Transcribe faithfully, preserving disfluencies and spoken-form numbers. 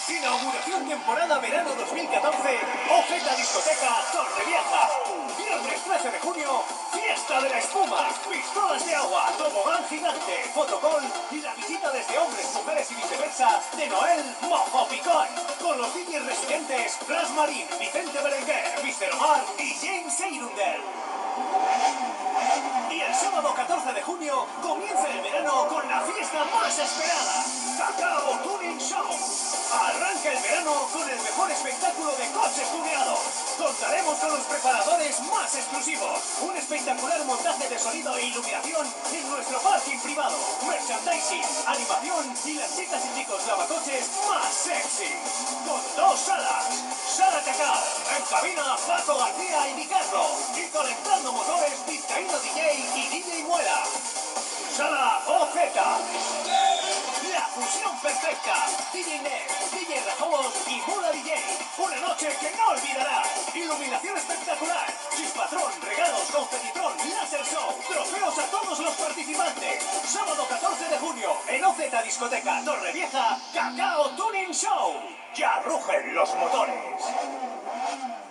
Inauguración temporada verano dos mil catorce, O Z Discoteca Torrevieja. Viernes trece de junio, fiesta de la espuma, pistolas de agua, tobogán gigante, fotocall y la visita desde hombres, mujeres y viceversa de Noel Mojo Picón. Con los D Js residentes Flash Marín, Vicente Berenguer, mister Omar y James Eirunder. Y el sábado catorce de junio comienza el verano con la fiesta más esperada, Cacao Tuning Show. Arranca el verano con el mejor espectáculo de coches tuneados. Contaremos con los preparadores más exclusivos, un espectacular montaje de sonido e iluminación en nuestro parking privado, merchandising, animación y las chicas y chicos lavacoches más sexy. Con dos salas, Sala Cacao, en cabina Paco García y Ricardo, y calentando motores Vizcaíno D J y D J Muela. Sala O Z. La fusión perfecta. D J Net, D J Rajobos y Mula D J. Una noche que no olvidarás. Iluminación espectacular. Chispatrón, regalos, confetitrón, láser show. Trofeos a todos los participantes. Sábado catorce de junio en O Z Discoteca Torrevieja, Cacao Tuning Show. Ya rugen los motores.